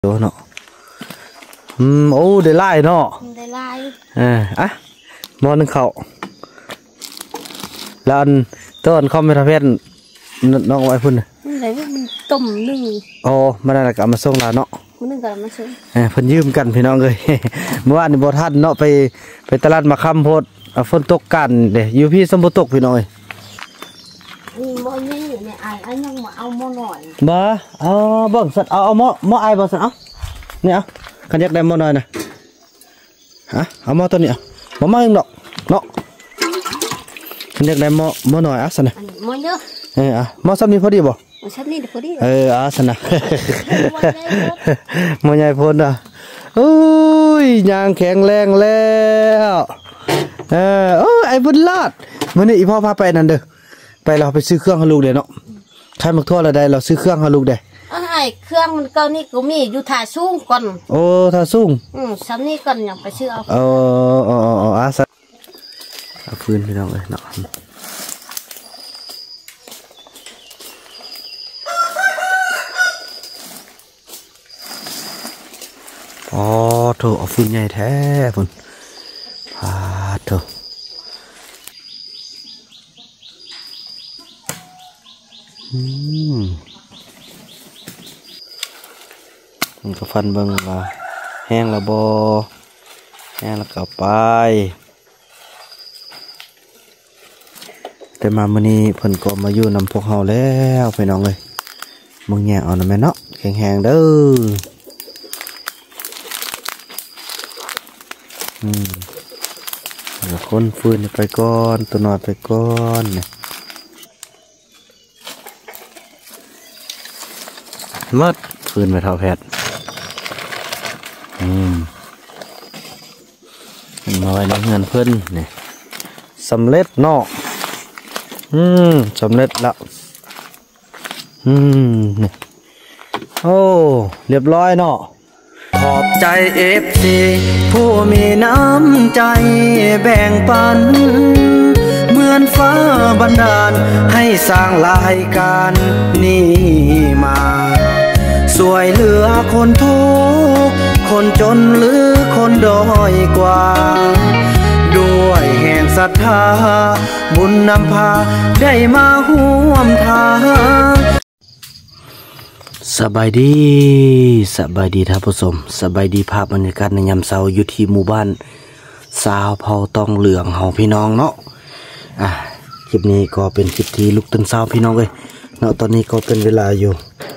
เนาะโอ้ได้ไล่เนาะได้ไล่อ่ะมอนึงเขาแล้วอันต้นข้าวเมทัลเพชรน้องไว้พุ่นไหนมันต้มนึ่งโอ้มาได้กับมาส่งลาเนาะมันนึ่งกับมาส่งเพิ่นยืมกันพี่น้องเลย เมื่อวานนี่บ่ทันเนาะไปตลาดมาคำโพดฝนตกกันเด้อยู่พี่สมบูรณ์ตกพี่น้องเลยหม้อนี่เนี่ยไอ้ยังมาเอาหม้อหน่อยบ่เบิ่งสัตว์เอาหม้อไอ้บ่สัตว์เอาเนี่ยเอาขันยักได้หม้อหน่อยนะฮะเอาหม้อตัวนี้เอามาเองดอกเนาะขันยักได้หม้อหน่อยอ่ะสันนะหม้อเยอะหม้อซ้ำนี้พอดีบ่ซ้ำนี้พอดีสันนะหม้อใหญ่พ้นอุ้ยยางแข็งแรงแล้วไอ้บุญรอดมื้อนี้อีพ่อพาไปนั่นเด้อไปเราไปซื้อเครื่องให้ลูกเด้เนาะใช้มักทั่วแล้วได้เราซื้อเครื่องให้ลูกเด้ไอ้เครื่องมันเก่านี่ก็มีอยู่ท่าสูงก่อนโอ้ท่าสูงซ้ำนี้ก่อนยังไปซื้อเอาสักฟืนพี่น้องเลยเนาะโถเอาฟืนใหญ่แท้พุ่นโถมันก็ฟันเบิ่งว่าแห้งแล้วบ่แห้งแล้วก็ไปแต่มามื้อนี้เพิ่นก็มาอยู่นำพวกเฮาแล้วพี่น้องเอ้ยมึงแย่เอานะแม่เนาะแข็งๆเด้อเดี๋ยวคนฟืนไปก่อนตัวนอนไปก่อนเนี่ยมัดฟืนไปเท่าแพทย์มาไว้ในเงินเพิ่นเนี่ยสำเร็จเนาะสำเร็จแล้วเนี่ยโอ้เรียบร้อยเนาะขอบใจFCผู้มีน้ำใจแบ่งปันเหมือนฟ้าบันดาลให้สร้างรายการนี้มาสวยเหลือคนทุกข์คนจนหรือคนด้อยกว่าด้วยแห่งศรัทธาบุญนำพาได้มาร่วมทางสบายดีท่านผู้ชมสบายดีภาพบรรยากาศในยามเช้าอยู่ที่หมู่บ้านสาวเผาตองเหลืองเฮาพี่น้องเนาะคลิปนี้ก็เป็นคลิปที่ลุกตื่นเช้าพี่น้องเลยเนาะตอนนี้ก็เป็นเวลาอยู่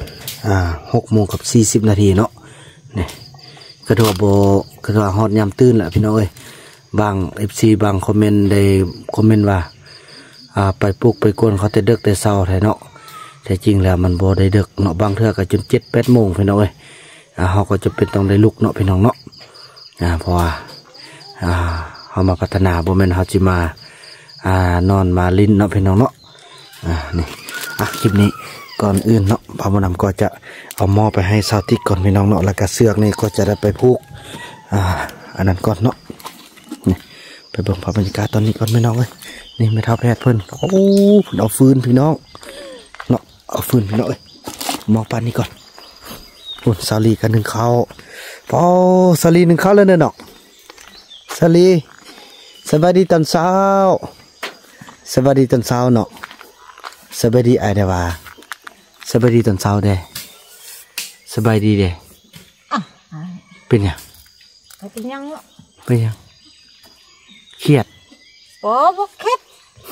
6:40 นาทีเนาะนี่กระโดดกระโดดฮอดยามตื่นแหละพี่น้องเอ้ยบาง FC บางคอมเมนต์ได้คอมเมนต์ว่าไปปลุกไปกวนเขาแต่ดึกแต่เช้าแท้เนาะแต่จริงแล้วมันบ่ได้ดึกเนาะบางเทื่อก็จน7-8 โมงพี่น้องเอ้ยเขาก็จะเป็นต้องได้ลุกเนาะพี่น้องเนาะเพราะว่าเขามาพัฒนาบ่แม่นเขาสิมานอนมาลิ้นเนาะพี่น้องเนาะนี่คลิปนี้ก่อนอื่นเนาะพ่อมานำก็จะเอาหม้อไปให้ซาวติกก่อนพี่น้องเนาะแล้วก็เสือกนี่ก็จะได้ไปผูกอันนั้นก่อนเนาะนี่ไปเบิ่งภาพบรรยากาศตอนนี้ก่อนพี่น้องเลยนี่ไม่เท่าแพทย์เพิ่นโอ้เพิ่นเอาฟืนพี่น้องเนาะเอาฟืนพี่น้องเลยมองปานนี้ก่อนอุ่นซาลีกันหนึ่งข้าวพอซาลีหนึ่งข้าวแล้วเนาะซาลีสวัสดีตอนเช้าสวัสดีตอนเช้าเนาะสวัสดีไอเดว่าสบายดีตอนเช้าเด้สบายดีเด้เป็นยังเป็นยังเป็นยังเครียดโอ้บ่เครียด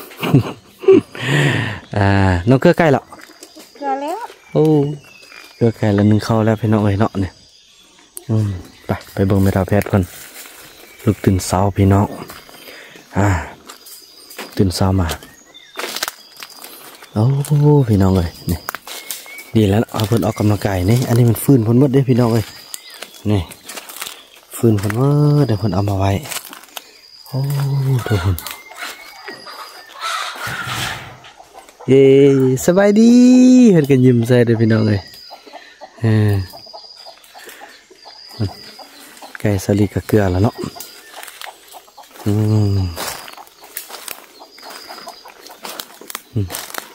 น้องเกลือใกล้แล้วเกลือแล้วโอ้เกลือใกล้แล้วนึงเข้าแล้วพี่น้องเอ้ยเนาะเนี่ยไปเบิ่งแม่ดาวแพทย์คนลูกตื่นเช้าพี่น้องตื่นเช้ามาโอ้พี่น้องเลยนี่ดีแล้วเอาเพิ่นออกกำลังกายนี่อันนี้มันฟื้นพ้นมดเด้พี่น้องเลยนี่ฟื้นพ้นมดเดี๋ยวเพิ่นเอามาไว้โอ้ดูเพิ่นสบายดีเห็นกันยิ้มใส่เด้พี่น้องเลยไก่สลิดกับเกลือแล้วเนาะ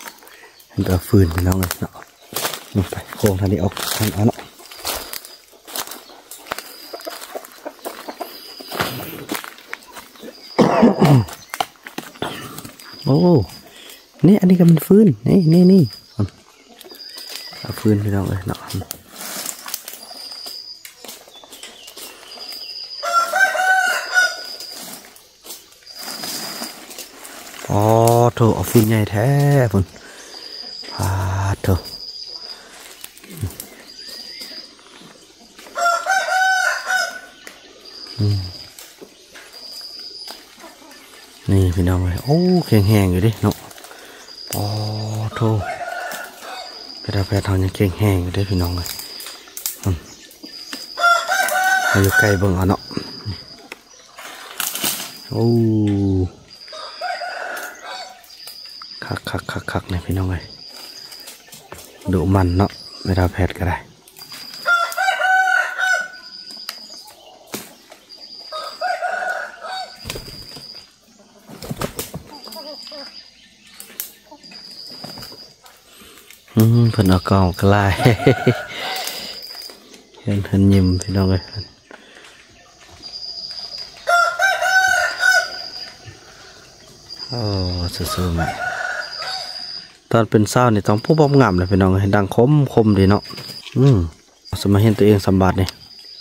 เห็นตัวฟืนพี่น้องเลยเนาะไปโค้งทางนี้ออกทางเนาะโอ้นี่อันนี้ก็เป็นฟืนนี่เอาฟืนพี่น้องเลยเนาะอ๋อโถเอาฟืนใหญ่แท้พุ่นพาโถนี่พี่น้องเลยโอ้แข็งแห้งอยู่ดิเนาะอ๋อโถกระดาษแพทย์ทองยังแข็งแห้งอยู่ดิพี่น้องเลยเราอยู่ใกล้เบิ่งเอาเนาะโอ้คักเนี่ยพี่น้องเลยดุมันเนาะกระดาษแพทย์ก็ได้เพิ่นเอากล่องกลาย เห็นยิ้มพี่น้องเลยโอ้สู้ๆแม่ตอนเป็นเศร้านี่ต้องผู้บ่มงามเลยพี่น้องให้ดังคมดีเนาะสมาเห็นตัวเองสมบัตินี่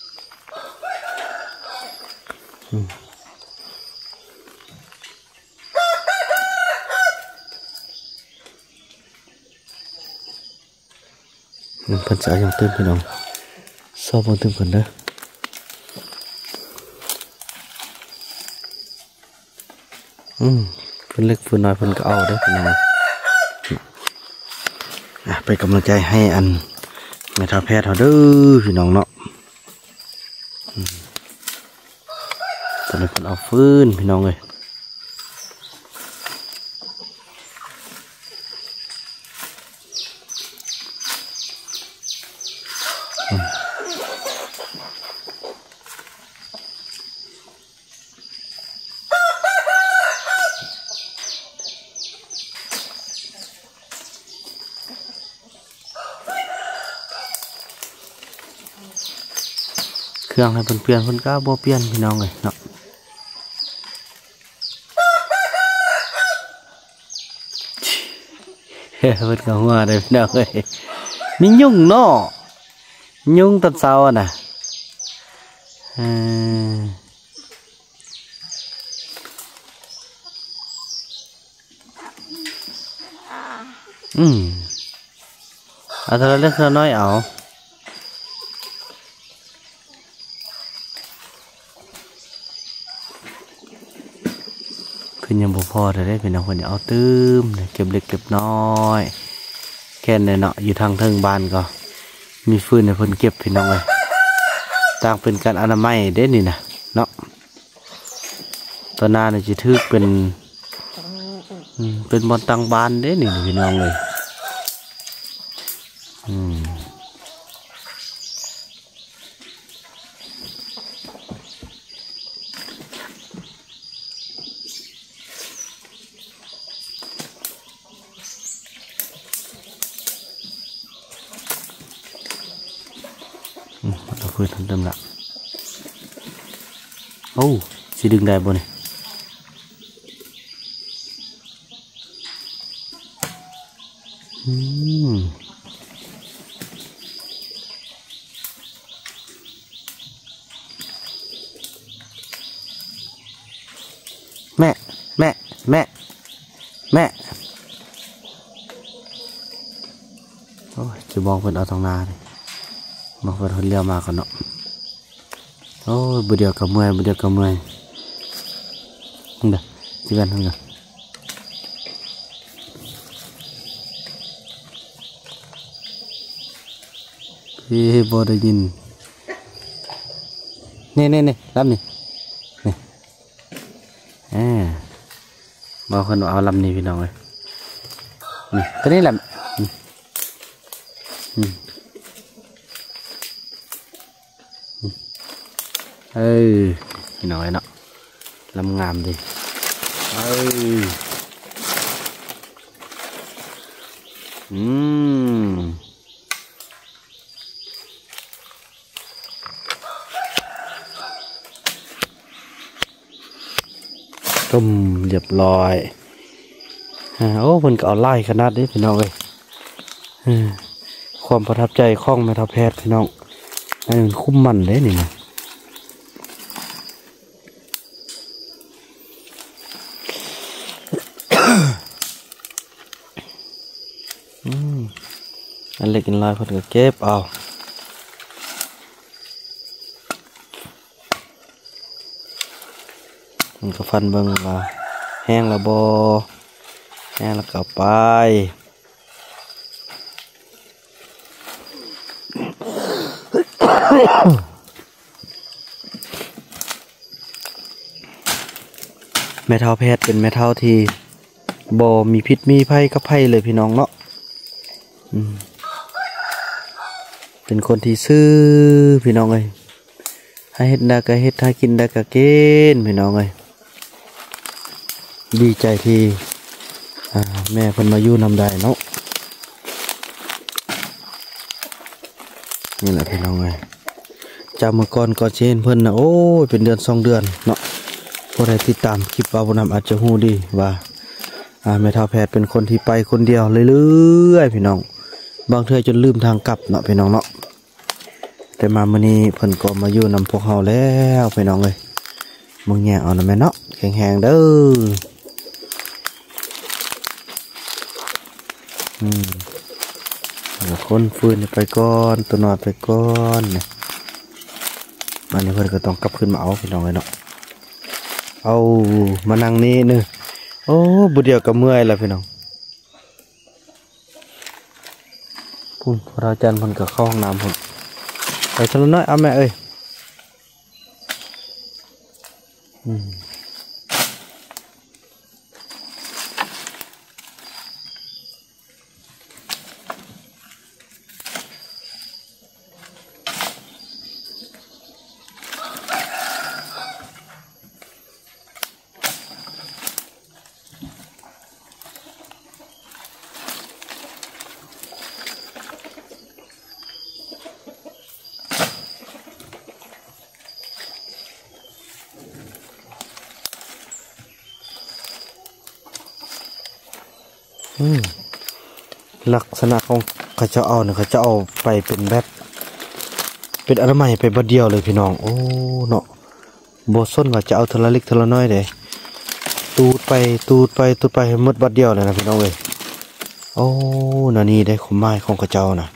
เพิ่นจะยังตื่นพี่น้องชอบเพิ่นตื่นเพิ่นเด้อเพิ่นเล็กเพิ่นน้อยเพิ่นก็เอาเด้อพี่น้องไปกำลังใจให้อันแม่ทัพแพทย์เฮาเด้อพี่น้องเนาะตอนนี้เพิ่นเอาฟืนพี่น้องเอ้ยเครื่องให้เปลี่ยนเพิ่นก็บ่เปลี่ยนพี่น้องเลยเนาะเพิ่นก็หัวได้พี่น้องเลยมียุงเนาะยุงตอนเช้าน่ะเอาเท่าเล็กเท่าน้อยเอาคือยังบ่พอได้พี่น้องคนเอาตื้มเก็บเล็กเก็บน้อยแค่ในเนาะอยู่ทางเทิงบ้านก็มีฟืนในเพิ่นเก็บพี่น้องเลยต่างเป็นการอนามัยเด้นี่นะเนาะตอนหน้าเนี่ยจะทึกเป็นบอลตังบ้านเด้นี่พี่น้องเลยเราคุยทันเดิมละโอ้สิดึงได้บ่เนี่ยแม่โอ้ยจะมองเป็นเอาทางนาเลยมองเป็นคนเลี้ยวมาก่อนเนาะโอ้ยบุเดียวกับเมื่อยนั่นเด้อจีกันทั้งเด้อพี่บอได้ยินนี่ลำนี่บอกคนเอาลำนี้พี่น้องเลยนี่ตัวนี้แหละพี่น้องเนาะลำงามดิต้มเรียบร้อยโอ้เพิ่นก็เอาไล่ขนาดนี้พี่น้องเลยความประทับใจของแม่ทัพแพทย์พี่น้องให้มันคุ้มมันเลยนี่นะอันเล็กอันลอยเพิ่นก็เก็บเอามันก็ฟันเบิ่งว่าแห้งแล้วบ่แห้งแล้วก็ไปแม่เฒ่าแพทย์เป็นแม่เฒ่าที่บ่มีพิษมีภัยกับไผเลยพี่น้องเนาะเป็นคนที่ซื่อพี่น้องเอ้ยให้เฮ็ดได้ก็เฮ็ดให้กินได้ก็กินพี่น้องเอ้ยดีใจที่แม่เพิ่นมาอยู่นำได้เนาะนี่แหละพี่น้องเอ้ยจากเมื่อก่อนก็เช่นเพิ่นนะโอ้ยเป็นเดือน2 เดือนเนาะผู้ใดติดตามคลิปว่าบ่นำอาจจะฮู้ดีว่าแม่เฒ่าแพทย์เป็นคนที่ไปคนเดียวเรื่อยๆพี่น้องบางเทื่อจนลืมทางกลับเนาะพี่น้องเนาะแต่มามื้อนี้เพิ่นก็มาอยู่นำพวกเฮาแล้วพี่น้องเอ้ยมึงแย่เอานะแม่เนาะแข็งๆเด้อคนฟื้นไปก่อนตัวนอนไปก่อนเนี่ยมันนี้เพิ่นก็ต้องกลับขึ้นมาเอาพี่น้องเลยเนาะเอามานั่งนี่นึงโอ้บุเดียวก็เมื่อยแล้วพี่น้องพุ่นพระอาจารย์เพิ่นก็เข้าห้องน้ำพุ่นไปทะลุน้อยเอาแม่เอ้ยลักษณะของเขาจะเอาเนี่ยเขาจะเอาไปเป็นแบบเป็นอนามัยไปบัดเดียวเลยพี่น้องโอ้เนาะโบส้นว่าจะเอาทละเล็กทละน้อยเด้ตูดไปให้หมดบัดเดียวเลยนะพี่น้องเลยโอ้นานี่ได้ขมไม้ของเขาเจ้านะ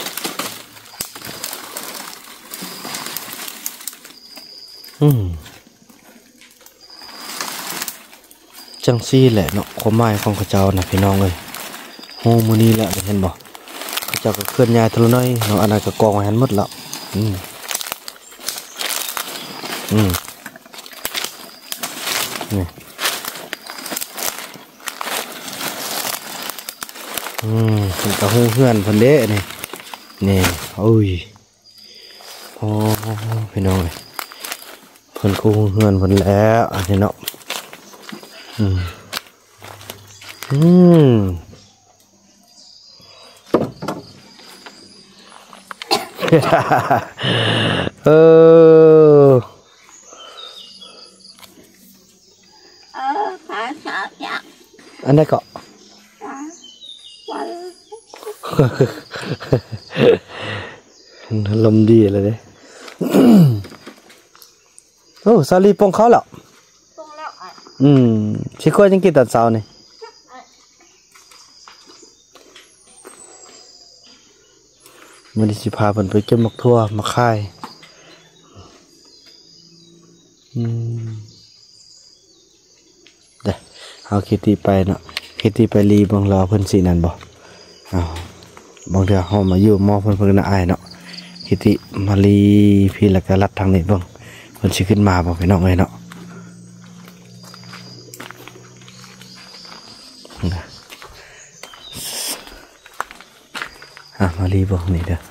จังซี่แหละเนาะขมไม้ของเขาเจ้านะพี่น้องเลยโอ้มือนี้แหละเห็นบ่เขาเจ้าก็เคลื่อนย้ายทละน้อยเนาะอันนั้นก็กองไว้หันหมดแล้วนี่เป็นกระหู้เพื่อนเพิ่นเด้นี่โอ้ยโอ้พี่น้องเลยเพิ่นคู่เพื่อนเพิ่นแล้วอันนี้เนาะอันนี้ก็ลมดีเลยเนี่ยโอ้ซาลีปงเขาแล้วชิคก้ยังกินตัดเสาเนี่ยมันสิพาเพิ่นไปเก็บมะทั่วมาค่ายเด้อเอาคิดตีไปเนาะคิดตีไปรีบางรอเพิ่นสินั่นบ่บางเทื่อเฮามาอยู่มอเพิ่นน่ะอายเนาะคิดตีมารีพี่แล้วก็ลัดทางนี้เบิ่งเพิ่นสิขึ้นมาบ่พี่น้องเอ้ยเนาะมารีบอกนี่เด้อ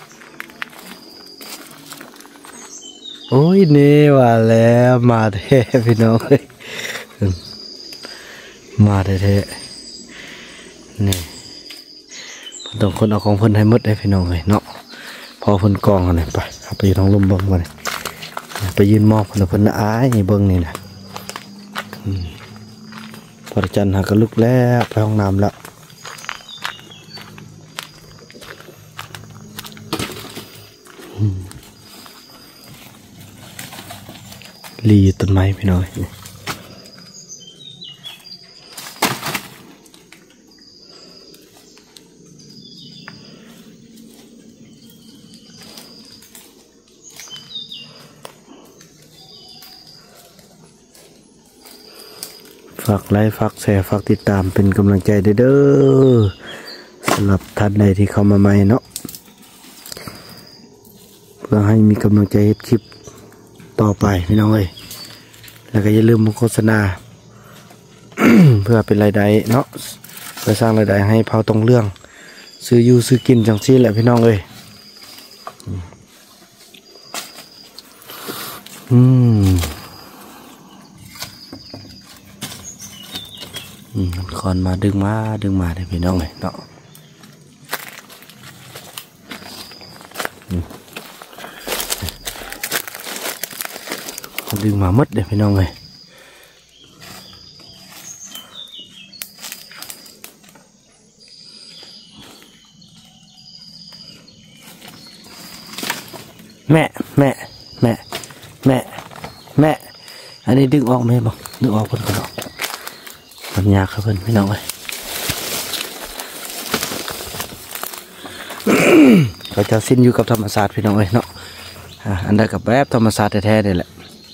โอ้ยนี่ว่าแล้วมาแท้พี่น้องเลยมาแท้นี่ต้องคนเอาของเพิ่นให้หมดได้พี่น้องเลยเนาะพอเพิ่นกองกันเลยไปเอาไปท้องลมเบิ้งมาเลยไปยืนมองเพิ่นอายเบิ้งนี่นะพอจันหากระลุกแล้วไปห้องน้ำแล้วลีต้นไม้พี่น้อยฝากไลค์ฝากแชร์ฝากติดตามเป็นกำลังใจเด้อสำหรับท่านใดที่เข้ามาใหม่เนาะเพื่อให้มีกำลังใจเฮ็ดคลิปต่อไปพี่น้องเอ้ยแล้วก็อย่าลืมโฆษณา เพื่อเป็นรายได้เนาะเพื่อสร้างรายได้ให้เผาตรงเรื่องซื้ออยู่ซื้อกินจังซี่แหละพี่น้องเอ้ยคอนมาดึงมาได้พี่น้องเลยเนาะดึงมามัดเด้พี่น้องเลยแม่อันนี้ดึงออกไหมบ้างดึงออกเพิ่นก็ออกมันยากครับเพิ่นพี่น้องเลย เขาจะสิ้นอยู่กับธรรมศาสตร์พี่น้องเลยเนาะอันใดกับแบบธรรมศาสตร์แท้ๆนี่แหละ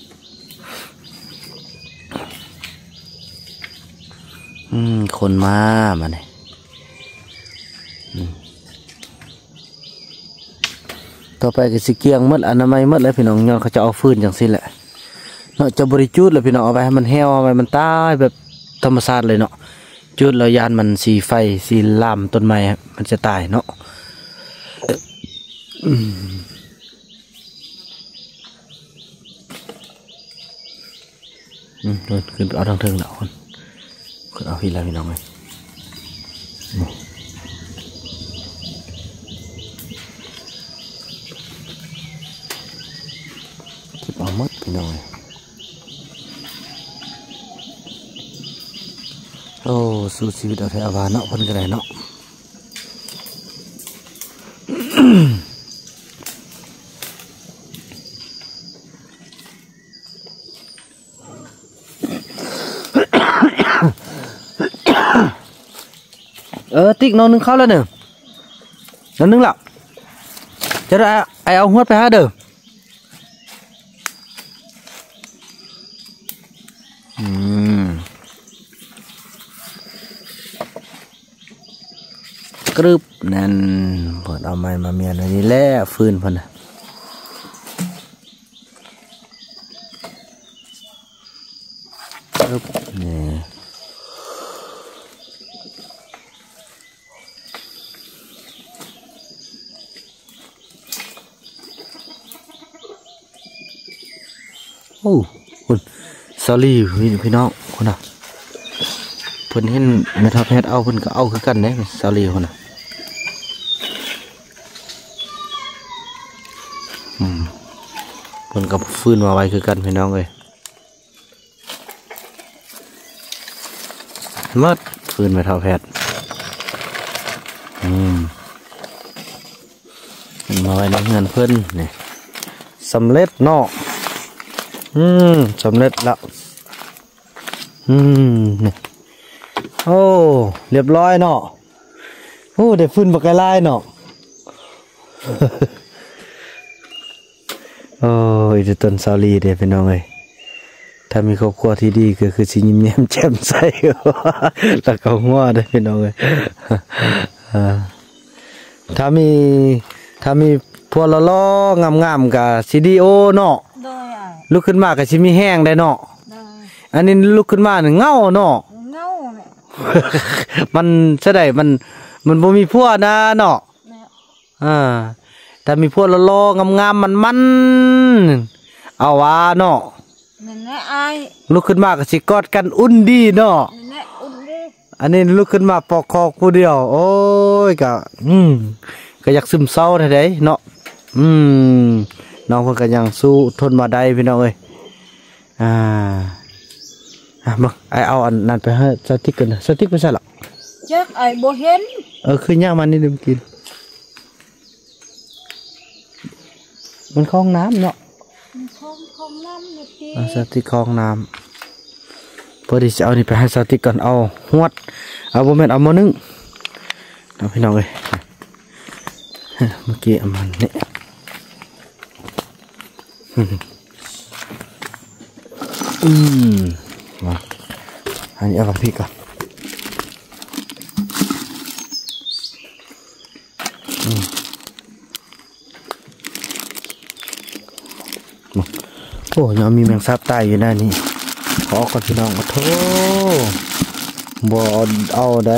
คนมาเนี่ยต่อไปก็สิเกียงมัดอนามัยมัดแล้วพี่น้องย้อนเขาจะเอาฟืนอย่างสิ้นแหละเนาะจะบริจุดเลยพี่น้องเอาไปให้มันแห้วเอาไปมันตายแบบธรรมชาติเลยเนาะจุดแล้วยานมันสีไฟสีลามต้นไม้มันจะตายเนาะขึ้นเอาทางเทิงแล้วคนขึ้นเอาพี่แล้วพี่น้องเลยเก็บเอาหมดพี่น้องเลยโอ้สู้ชีวิตเอาแถวบ้านเนาะคนก็ได้เนาะติ๊กน้องนึงเข้าแล้วเด้อน้องนึงแล้วจะได้ไอเอาหัวไปหาเด้อกรึบนั่นเปิดเอาไม้มาเมียนอันนี้แล้วฟืนพอนะกรึบนี่โอ้คุณซอรี่พี่น้องคนน่ะเพิ่นเห็นแม่ทัพแพทย์เอาเพิ่นก็เอาคือกันเด้ซอรี่คนน่ะเพิ่นกับฟื้นมาไว้คือกันพี่น้องเอ้ยมัดฟื้นแม่ทัพแพทย์มาไว้ในเงินเพิ่นนี่สำเร็จเนาะสำเร็จแล้วนี่โอ้เรียบร้อยเนาะโอ้ได้ฟื้นบักไก่ลายเนาะ โอ้ยจะต้นซาลีเด้พี่น้องเอ้ยถ้ามีครอบครัวที่ดีก็คือสิยิ้มแย้มแจ่มใสแล้วก็หัวได้พี่น้องเอ้ยถ้ามีพวกล้องามๆกับซีดีโอเนาะลุกขึ้นมากับชิมีแห้งได้เนาะอันนี้ลุกขึ้นมาเงาเนาะมันเสด็จมันบ่มีพวกนะเนาะแต่มีพวกล้องามมันเอาว่าเนาะลุกขึ้นมากับสิกอดกันอุ่นดีเนาะอันนี้ลุกขึ้นมาปอกคอผู้เดียวโอ้ยก็อยากซึมเศร้าได้เนาะน้องเพิ่นก็ยังสู้ทนมาได้พี่น้องเอ้ยมึงไอเอาอันนั้นไปให้สติ๊กกันนะสติ๊กไม่ใช่หรอกเจ๊กไอ้บ่เห็นคือย่างมันนี่ดื่มกินมันคลองน้ำเนาะของน้ำนี่พี่สติ๊กคลองน้ำพอดีจะเอานี่ไปให้สติ๊กก่อนเอาหวดเอาโบแมนเอามานึ่งเอาพี่น้องเลยเมื่อกี้เอามันนี่มาอันนี้เอากับพี่ก่อนโอ้ยังมีแมงซับตายอยู่หน้านี้ขอก่อนพี่น้องโอ้โธ่บ่เอาได้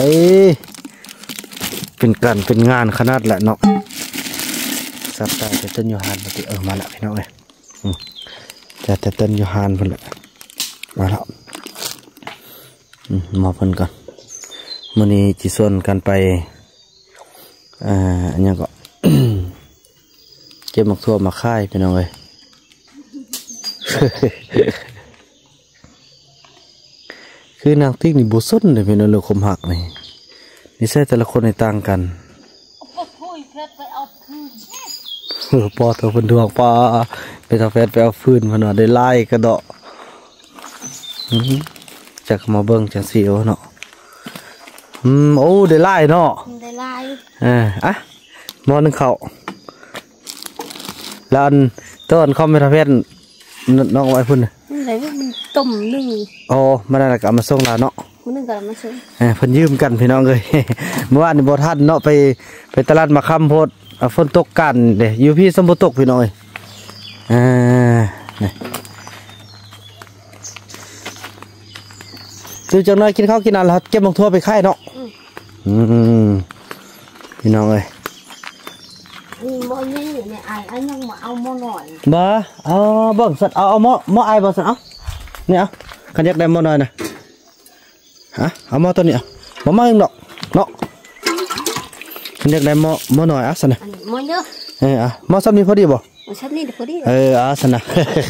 เป็นการเป็นงานขนาดแหละเนาะซับตายแต่ต้นยูฮานมาติมาละพี่น้องเลยแต่ต้นยูฮานเพิ่นละมาแล้วมาเพิ่นก่อนมื้อนี้จิส่วนกันไปอันนี้ก็ เก็บหมกทั่วมาค่ายพี่น้องเลย คือนางติ๊กนี่บุษนเลยพี่น้องเลยคมหักนี่นิสัยแต่ละคนในต่างกันปอเธอเป็นดวงปลาไปทำแฟนไปเอาฟืนมันได้ไล่กระเดาะจากมาเบิ้งจากสีโอเนาะโอ้ได้ไล่เนาะได้ลายอ่ะมอนึงเขาแล้วอันต้นเขาไม่ทำแฟนน้องไว้พุ่นไหนมันต้มนึ่งโอ้มาได้กับมาส่งลาเนาะมันนึ่งกับมาส่งเพิ่นยืมกันพี่น้องเลย เมื่อวานนี่บ่ทันเนาะไปตลาดมาคำโพดฝนตกกันเด้อยู่พี่สมบูรณ์ตกพี่น้อยนี่ซื้อจังน้อยกินข้าวกินอะไรเก็บลงทั่วไปค่ายเนาะพี่น้องเลยหม้อนี่เนี่ยไอ้ยังมาเอาหม้อหน่อยบ่เอาเบิ่งสัตว์เอาหม้อไอ้บ่สัตว์เอาเนี่ยเอาขันยักได้หม้อหน่อยนะฮะเอาหม้อตัวนี้เอาหม้อนึงดอกเนาะขันยักได้หม้อหน่อยอ่ะสันนะหม้อเยอะหม้อซ้ำนี้พอดีบ่ซ้ำนี้พอดีสันนะ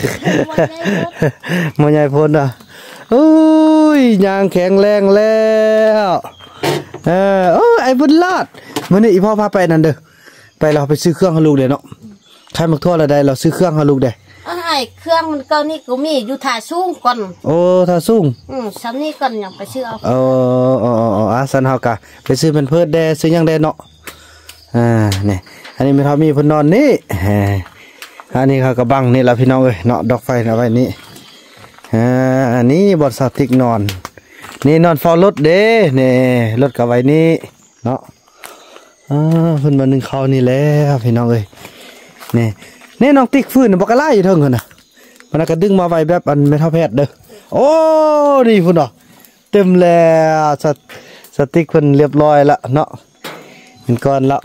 หม้อใหญ่พ้นอ่ะอุ้ยยางแข็งแรงแล้วไอ้บุญรอดมื้อนี้อีพ่อพาไปนั่นเด้อไปเราไปซื้อเครื่องให้ลูกเด้เนาะใครมักทั่วละได้เราซื้อเครื่องให้ลูกเด้ไอ้เครื่องมันเก่านี่ก็มีอยู่ท่าสูงก่อนโอ้ท่าสูงซ้ำนี้ก่อนยังไปซื้อเอาสันเฮากะไปซื้อเป็นเพิดแดซื้อยังแดเนาะนี่อันนี้ไม่เท่ามีเพิ่นนอนนี่อันนี้เขากระบังนี่ล่ะพี่น้องเอ้ยเนาะดอกไฟเอาไว้นี่อันนี้บอดสติกนอนนี่นอนเฝ้ารถเด้นี่รถกับไว้นี่เนาะเพิ่นมานึ่งข้าวนี่แล้วพี่น้องเอ้ยนี่น้องติ๊กฟื้นบอกกระไล่อยู่เทิงน่ะมันก็ดึงมาไว้แบบอันไม่เท่าแพทย์เด้อโอ้ดีพุ่นเนาะเต็มแล้วสติ๊กเพิ่นเรียบร้อยละเนาะเป็นก้อนละ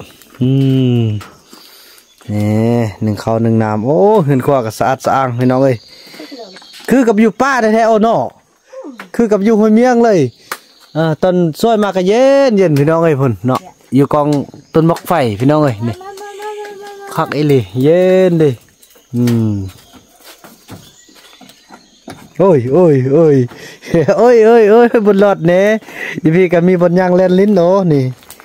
นี่หนึ่งข้าวหนึ่งน้ำโอ้เห็นกว่าก็สะอาดสะอ้างพี่น้องเอ้ยคือกับอยู่ป้าแท้ๆโอ้เนาะคือกับอยู่ห้วยเมียงเลยตอนซอยมาก็เย็นพี่น้องเอ้ยพุ่นเนาะอยู่กองต้นมะไฟพี่น้องเอ้ยนี่คักไอ้เลยเย็นดิโอ้ยบนหลอดเนี่ยพี่ก็มีบนยางแลนลิ้นเนาะนี่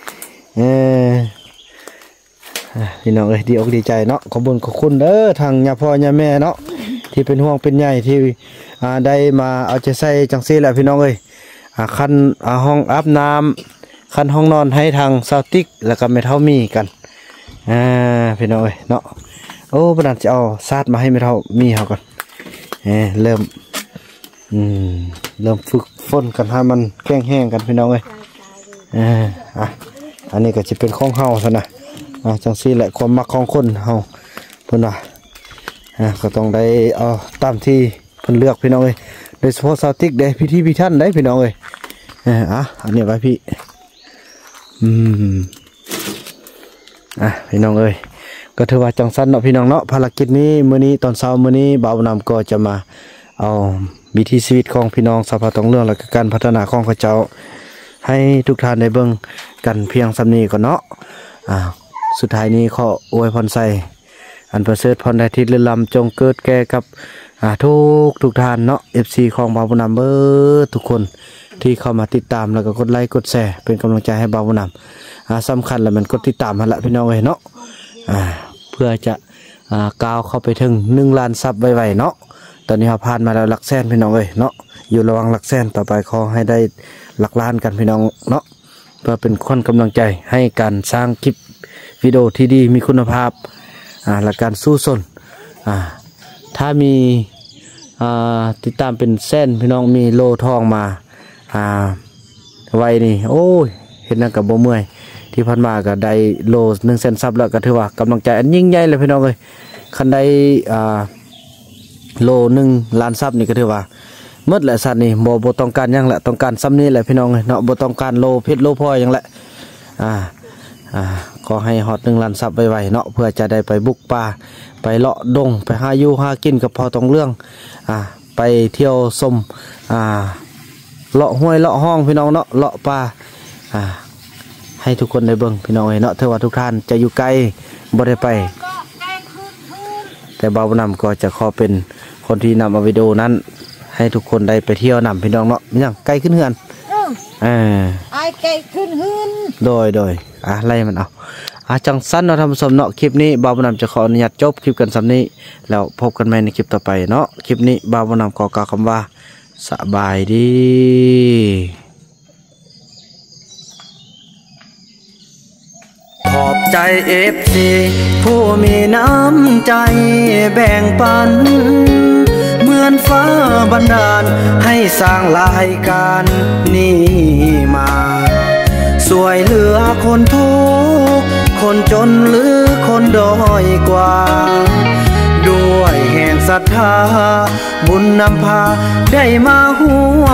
พี่น้องเอ้ยดีอกดีใจเนาะขอบคุณเด้อทางย่าพ่อย่าแม่เนาะที่เป็นห่วงเป็นใยที่ได้มาเอาใจใส่จังซี่แหละพี่น้องเอ้ยคันห้องอาบน้ำคันห้องนอนให้ทางซาวติกแล้วก็ไม่เท่ามีกันพี่น้องเอ้ยเนาะโอ้ประดานจะเอาซาดมาให้ไม่เท่ามีเขาก่อนเริ่มฝึกฝนกันให้มันแข็งแห้งกันพี่น้องเอ้ยอันนี้ก็จะเป็นของเฮาซะนะจังซี่แหละความมักของคนเฮาเพิ่นว่าก็ต้องได้เอาตามที่เพิ่นเลือกพี่น้องเอ้ยโดยเฉพาะซาวติกได้พิธันได้พี่น้องเอ้ยอันนี้ไว้พี่พี่น้องเอ้ยก็ถือว่าจังสั้นเนาะพี่น้องเนาะภารกิจนี้มื้อนี้ตอนเช้ามื้อนี้บ่าวนำก็จะมาเอาวิถีชีวิตของพี่น้องชาวภาคตองเรื่องและการพัฒนาของเขาเจ้าให้ทุกท่านได้เบิ่งกันเพียงสำนี้ก่อนเนาะสุดท้ายนี้ขออวยพรใส่อันประเสริฐพรได้ทิศเรือลำจงเกิดแก่กับทุกท่านเนาะ FC ของบ่าวบุญนำทุกคนที่เข้ามาติดตามแล้วก็กดไลค์กดแชร์เป็นกำลังใจให้บ่าวบุญนำสำคัญแล้วมันกดติดตามมาละพี่น้องเอ้ยเนาะเพื่อจะก้าวเข้าไปถึง1 ล้านซับไวๆเนาะตอนนี้เราผ่านมาแล้วหลักแสนพี่น้องเอ้ยเนาะอยู่ระหว่างหลักแสนต่อไปขอให้ได้หลักล้านกันพี่น้องเนาะเพื่อเป็นคนกำลังใจให้การสร้างคลิปวิดีโอที่ดีมีคุณภาพและการสู้สนถ้ามีติดตามเป็นแสนพี่น้องมีโลทองมาไว้นี่โอ้ยเห็นนั่นกับบ่เมื่อยที่พันมาก็ได้โล1 แสนซับแล้วก็ถือว่ากำลังใจอันยิ่งใหญ่เลยพี่น้องเลยคันได้โล1 ล้านซับนี่ก็ถือว่าหมดแหละสัตว์นี่บ่ต้องการยังแหละต้องการซ้ำนี่แหละพี่น้องเลยเนาะบ่ต้องการโลเพชรโลพลอยยังแหละขอให้ฮอต1 ล้านซับไวๆเนาะเพื่อจะได้ไปบุกป่าไปเลาะดงไปหาอยู่หากินกับพอตรงเรื่องไปเที่ยวชมเลาะห้วยเลาะห้องพี่น้องเนาะเลาะป่าให้ทุกคนได้เบิ่งพี่น้องเนาะเทว่าทุกท่านจะอยู่ไกลบ่ได้ไปแต่บ่าวนำก็จะขอเป็นคนที่นำเอาวิดีโอนั้นให้ทุกคนได้ไปเที่ยวนำพี่น้องเนาะมันยังไกลขึ้นเฮือนไอ้ไก่ขึ้นหืนโดยไล่มันเอาจังสั้นเราทำสมเนาะคลิปนี้บ่าวนำจะขออนุญาตจบคลิปกันสำนี้แล้วพบกันใหม่ในคลิปต่อไปเนาะคลิปนี้บ่าวนำขอกล่าวคำว่าสบายดีขอบใจFCผู้มีน้ำใจแบ่งปันเหมือนฟ้าบันดาลให้สร้างรายการนี้มาสวยเหลือคนทุกข์คนจนหรือคนด้อยกว่าด้วยแห่งศรัทธาบุญนำพาได้มาห่ว